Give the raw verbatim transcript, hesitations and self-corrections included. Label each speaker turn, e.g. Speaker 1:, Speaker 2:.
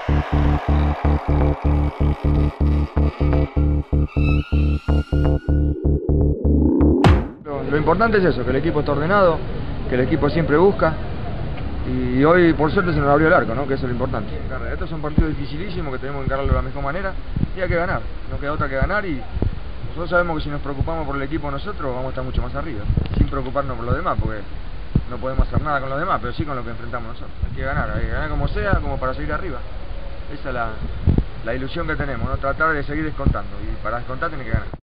Speaker 1: Lo, lo importante es eso, que el equipo está ordenado, que el equipo siempre busca. Y hoy, por suerte, se nos abrió el arco, ¿no? Que eso es lo importante. Estos son partidos dificilísimos que tenemos que encararlo de la mejor manera y hay que ganar. No queda otra que ganar y nosotros sabemos que si nos preocupamos por el equipo nosotros vamos a estar mucho más arriba, sin preocuparnos por los demás, porque no podemos hacer nada con los demás, pero sí con lo que enfrentamos nosotros. Hay que ganar, hay que ganar como sea, como para seguir arriba. Esa es la, la ilusión que tenemos, ¿no? Tratar de seguir descontando y para descontar tiene que ganar.